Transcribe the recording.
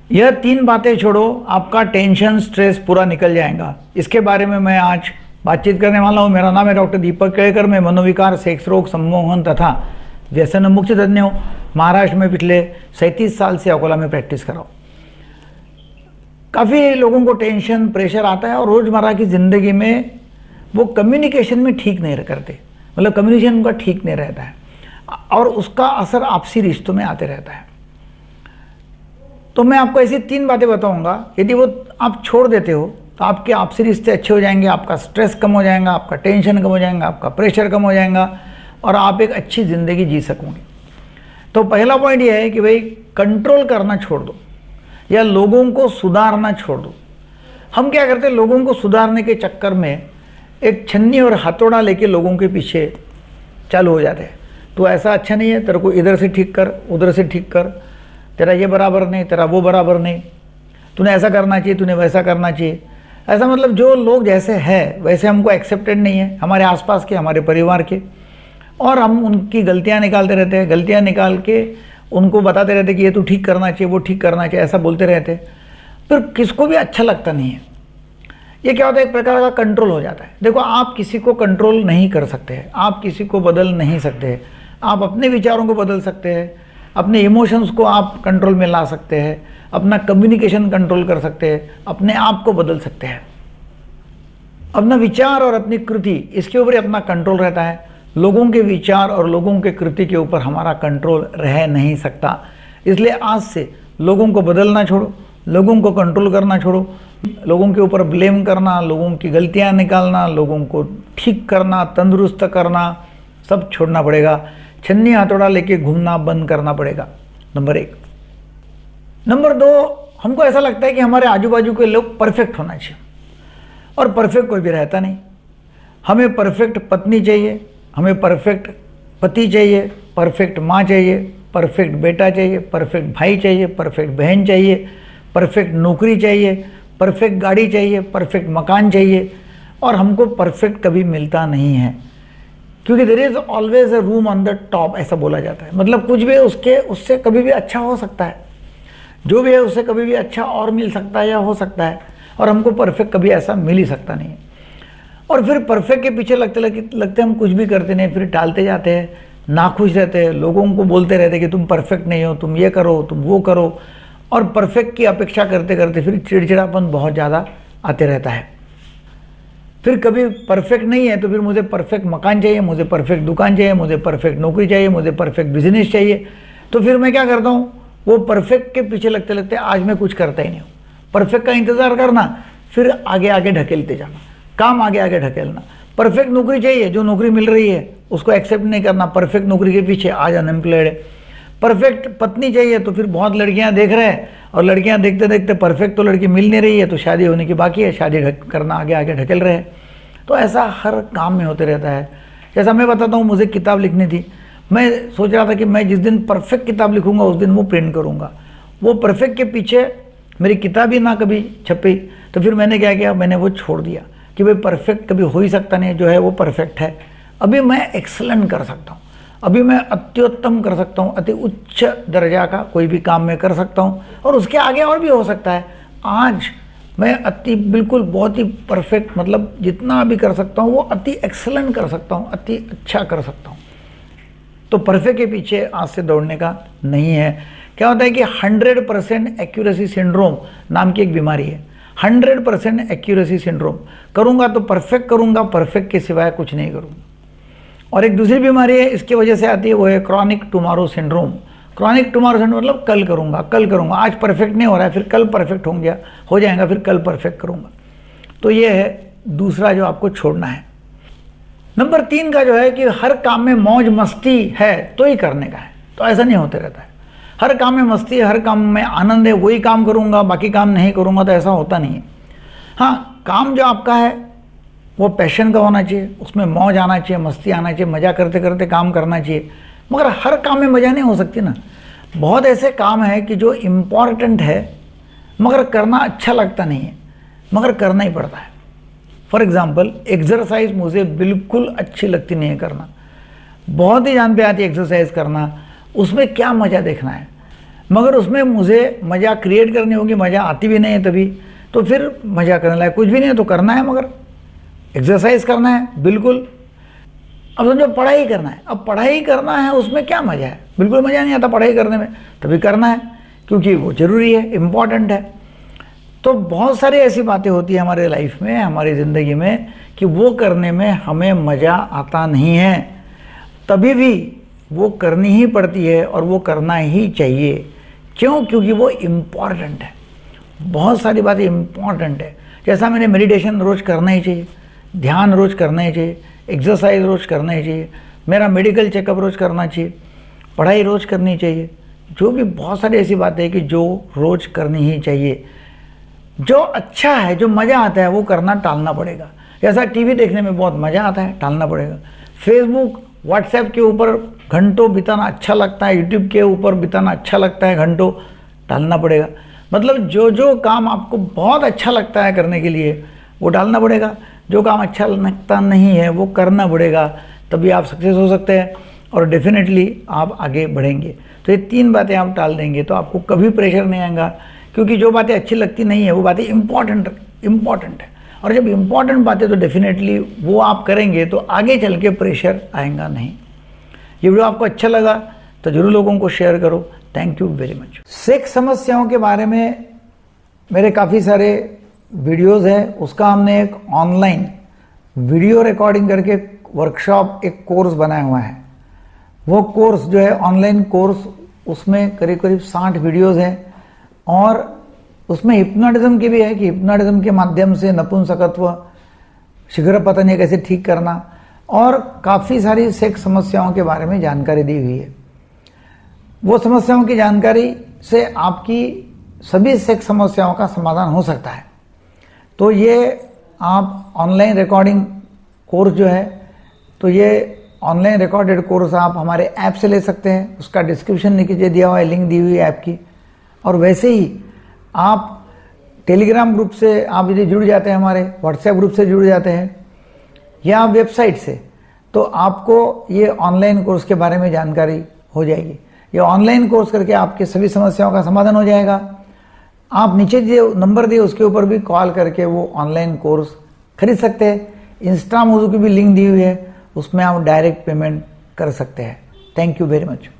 यह 3 बातें छोड़ो, आपका टेंशन स्ट्रेस पूरा निकल जाएगा। इसके बारे में मैं आज बातचीत करने वाला हूँ। मेरा नाम है डॉक्टर दीपक केळकर। मैं मनोविकार, सेक्स रोग, सम्मोहन तथा व्यसन मुक्त तज्ञ हूँ। महाराष्ट्र में पिछले 37 साल से अकोला में प्रैक्टिस कर रहा हूँ। काफ़ी लोगों को टेंशन, प्रेशर आता है और रोज़मर्रा की ज़िंदगी में वो कम्युनिकेशन में ठीक नहीं करते, मतलब कम्युनिकेशन उनका ठीक नहीं रहता है और उसका असर आपसी रिश्तों में आते रहता है। तो मैं आपको ऐसी 3 बातें बताऊंगा, यदि वो आप छोड़ देते हो तो आपके आपसी रिश्ते अच्छे हो जाएंगे, आपका स्ट्रेस कम हो जाएगा, आपका टेंशन कम हो जाएगा, आपका प्रेशर कम हो जाएगा और आप एक अच्छी ज़िंदगी जी सकोगे। तो पहला पॉइंट ये है कि भाई कंट्रोल करना छोड़ दो या लोगों को सुधारना छोड़ दो। हम क्या करते हैं, लोगों को सुधारने के चक्कर में एक छन्नी और हथौड़ा लेके लोगों के पीछे चालू हो जाते हैं। तो ऐसा अच्छा नहीं है, तेरे को इधर से ठीक कर, उधर से ठीक कर, तेरा ये बराबर नहीं, तेरा वो बराबर नहीं, तूने ऐसा करना चाहिए, तूने वैसा करना चाहिए। ऐसा मतलब जो लोग जैसे हैं वैसे हमको एक्सेप्टेड नहीं है, हमारे आसपास के, हमारे परिवार के, और हम उनकी गलतियां निकालते रहते हैं। गलतियां निकाल के उनको बताते रहते कि ये तू ठीक करना चाहिए, वो ठीक करना चाहिए, ऐसा बोलते रहते। फिर किसको भी अच्छा लगता नहीं है। ये क्या होता है, एक प्रकार का कंट्रोल हो जाता है। देखो, आप किसी को कंट्रोल नहीं कर सकते हैं, आप किसी को बदल नहीं सकते हैं। आप अपने विचारों को बदल सकते हैं, अपने इमोशंस को आप कंट्रोल में ला सकते हैं, अपना कम्युनिकेशन कंट्रोल कर सकते हैं, अपने आप को बदल सकते हैं। अपना विचार और अपनी कृति, इसके ऊपर अपना कंट्रोल रहता है। लोगों के विचार और लोगों के कृति के ऊपर हमारा कंट्रोल रह नहीं सकता। इसलिए आज से लोगों को बदलना छोड़ो, लोगों को कंट्रोल करना छोड़ो, लोगों के ऊपर ब्लेम करना, लोगों की गलतियां निकालना, लोगों को ठीक करना, तंदुरुस्त करना, सब छोड़ना पड़ेगा। छन्नी हथौड़ा लेके घूमना बंद करना पड़ेगा, नंबर 1। नंबर 2, हमको ऐसा लगता है कि हमारे आजू बाजू के लोग परफेक्ट होना चाहिए, और परफेक्ट कोई भी रहता नहीं। हमें परफेक्ट पत्नी चाहिए, हमें परफेक्ट पति चाहिए, परफेक्ट माँ चाहिए, परफेक्ट बेटा चाहिए, परफेक्ट भाई चाहिए, परफेक्ट बहन चाहिए, परफेक्ट नौकरी चाहिए, परफेक्ट गाड़ी चाहिए, परफेक्ट मकान चाहिए, और हमको परफेक्ट कभी मिलता नहीं है, क्योंकि there is always a room on the top, ऐसा बोला जाता है। मतलब कुछ भी उससे कभी भी अच्छा हो सकता है, जो भी है उससे कभी भी अच्छा और मिल सकता है या हो सकता है, और हमको परफेक्ट कभी ऐसा मिल ही सकता नहीं है। और फिर परफेक्ट के पीछे लगते हम कुछ भी करते नहीं, फिर टालते जाते हैं, नाखुश रहते हैं, लोगों को बोलते रहते हैं कि तुम परफेक्ट नहीं हो, तुम ये करो, तुम वो करो, और परफेक्ट की अपेक्षा करते करते फिर चिड़चिड़ापन बहुत ज़्यादा आते रहता है। फिर कभी परफेक्ट नहीं है तो फिर मुझे परफेक्ट मकान चाहिए, मुझे परफेक्ट दुकान चाहिए, मुझे परफेक्ट नौकरी चाहिए, मुझे परफेक्ट बिजनेस चाहिए। तो फिर मैं क्या करता हूँ, वो परफेक्ट के पीछे लगते लगते आज मैं कुछ करता ही नहीं हूँ। परफेक्ट का इंतज़ार करना, फिर आगे आगे ढकेलते जाना, काम आगे आगे ढकेलना। परफेक्ट नौकरी चाहिए, जो नौकरी मिल रही है उसको एक्सेप्ट नहीं करना, परफेक्ट नौकरी के पीछे आज अनएम्प्लॉयड है। परफेक्ट पत्नी चाहिए तो फिर बहुत लड़कियां देख रहे हैं, और लड़कियां देखते देखते परफेक्ट तो लड़की मिल नहीं रही है, तो शादी होने की बाकी है, शादी करना आगे आगे ढकेल रहे हैं। तो ऐसा हर काम में होते रहता है। जैसा मैं बताता हूँ, मुझे किताब लिखनी थी, मैं सोच रहा था कि मैं जिस दिन परफेक्ट किताब लिखूंगा उस दिन वो प्रिंट करूँगा। वो परफेक्ट के पीछे मेरी किताब ही ना कभी छपी, तो फिर मैंने क्या किया, मैंने वो छोड़ दिया कि भाई परफेक्ट कभी हो ही सकता नहीं, जो है वो परफेक्ट है। अभी मैं एक्सलेंट कर सकता हूँ, अभी मैं अत्युत्तम कर सकता हूँ, अति उच्च दर्जा का कोई भी काम मैं कर सकता हूँ, और उसके आगे और भी हो सकता है। आज मैं बिल्कुल बहुत ही परफेक्ट, मतलब जितना भी कर सकता हूँ वो अति एक्सलेंट कर सकता हूँ, अति अच्छा कर सकता हूँ। तो परफेक्ट के पीछे आज से दौड़ने का नहीं है। क्या होता है कि 100% एक्यूरेसी सिंड्रोम नाम की एक बीमारी है। 100% एक्यूरेसी सिंड्रोम, करूँगा तो परफेक्ट करूँगा, परफेक्ट के सिवाय कुछ नहीं करूँगा। और एक दूसरी बीमारी है, इसकी वजह से आती है, वो है chronic tomorrow syndrome. Chronic tomorrow syndrome मतलब कल करूँगा, कल करूँगा, आज परफेक्ट नहीं हो रहा है, फिर कल परफेक्ट हो जाएगा, फिर कल परफेक्ट करूँगा। तो ये है दूसरा जो आपको छोड़ना है। नंबर 3 का जो है कि हर काम में मौज मस्ती है तो ही करने का है, तो ऐसा नहीं होते रहता है। हर काम में मस्ती है, हर काम में आनंद है, वही काम करूँगा, बाकी काम नहीं करूँगा, तो ऐसा होता नहीं है। हाँ, काम जो आपका है वो पैशन का होना चाहिए, उसमें मौज आना चाहिए, मस्ती आना चाहिए, मज़ा करते करते काम करना चाहिए। मगर हर काम में मज़ा नहीं हो सकती ना। बहुत ऐसे काम है कि जो इम्पॉर्टेंट है मगर करना अच्छा लगता नहीं है, मगर करना ही पड़ता है। फॉर एग्ज़ाम्पल, एक्सरसाइज मुझे बिल्कुल अच्छी लगती नहीं है करना, बहुत ही जान पे आती है एक्सरसाइज करना, उसमें क्या मज़ा देखना है। मगर उसमें मुझे मज़ा क्रिएट करनी होगी, मज़ा आती भी नहीं है तभी, तो फिर मज़ा करने लायक कुछ भी नहीं है तो करना है, मगर एक्सरसाइज करना है बिल्कुल। अब समझो पढ़ाई करना है, अब पढ़ाई करना है उसमें क्या मज़ा है, बिल्कुल मज़ा नहीं आता पढ़ाई करने में, तभी करना है क्योंकि वो ज़रूरी है, इम्पॉर्टेंट है। तो बहुत सारी ऐसी बातें होती है हमारे लाइफ में, हमारी ज़िंदगी में, कि वो करने में हमें मज़ा आता नहीं है, तभी भी वो करनी ही पड़ती है और वो करना ही चाहिए। क्यों? क्योंकि वो इम्पॉर्टेंट है। बहुत सारी बातें इम्पॉर्टेंट है। जैसा मैंने मेडिटेशन रोज़ करना ही चाहिए, ध्यान रोज़ करना ही चाहिए, एक्सरसाइज रोज़ करना ही चाहिए, मेरा मेडिकल चेकअप रोज़ करना चाहिए, पढ़ाई रोज़ करनी चाहिए, जो भी बहुत सारी ऐसी बातें हैं कि जो रोज़ करनी ही चाहिए। जो अच्छा है, जो मज़ा आता है वो करना टालना पड़ेगा। जैसा टीवी देखने में बहुत मज़ा आता है, टालना पड़ेगा। फेसबुक व्हाट्सएप के ऊपर घंटों बिताना अच्छा लगता है, यूट्यूब के ऊपर बिताना अच्छा लगता है घंटों, टालना पड़ेगा। मतलब जो जो काम आपको बहुत अच्छा लगता है करने के लिए वो डालना पड़ेगा, जो काम अच्छा लगता नहीं है वो करना पड़ेगा, तभी आप सक्सेस हो सकते हैं और डेफिनेटली आप आगे बढ़ेंगे। तो ये 3 बातें आप टाल देंगे तो आपको कभी प्रेशर नहीं आएगा, क्योंकि जो बातें अच्छी लगती नहीं है वो बातें इम्पॉर्टेंट है, और जब इम्पॉर्टेंट बातें तो डेफिनेटली वो आप करेंगे तो आगे चल के प्रेशर आएगा नहीं। ये वीडियो आपको अच्छा लगा तो जरूर लोगों को शेयर करो। Thank you very much. Sex समस्याओं के बारे में मेरे काफ़ी सारे वीडियोस है, उसका हमने एक ऑनलाइन वीडियो रिकॉर्डिंग करके वर्कशॉप, एक कोर्स बनाया हुआ है। वो कोर्स जो है ऑनलाइन कोर्स, उसमें करीब करीब 60 वीडियोस हैं और उसमें हिप्नोटिज्म की भी है कि हिप्नोटिज्म के माध्यम से नपुंसकत्व, शीघ्र पतन कैसे ठीक करना, और काफ़ी सारी सेक्स समस्याओं के बारे में जानकारी दी हुई है। वो समस्याओं की जानकारी से आपकी सभी सेक्स समस्याओं का समाधान हो सकता है। तो ये आप ऑनलाइन रिकॉर्डिंग कोर्स जो है, तो ये ऑनलाइन रिकॉर्डेड कोर्स आप हमारे ऐप से ले सकते हैं, उसका डिस्क्रिप्शन नीचे दिया हुआ है, लिंक दी हुई है ऐप की। और वैसे ही आप टेलीग्राम ग्रुप से आप यदि जुड़ जाते हैं, हमारे व्हाट्सएप ग्रुप से जुड़ जाते हैं या वेबसाइट से, तो आपको ये ऑनलाइन कोर्स के बारे में जानकारी हो जाएगी। ये ऑनलाइन कोर्स करके आपके सभी समस्याओं का समाधान हो जाएगा। आप नीचे जो नंबर दिए उसके ऊपर भी कॉल करके वो ऑनलाइन कोर्स खरीद सकते हैं। इंस्टा मोजो की भी लिंक दी हुई है, उसमें आप डायरेक्ट पेमेंट कर सकते हैं। Thank you very much.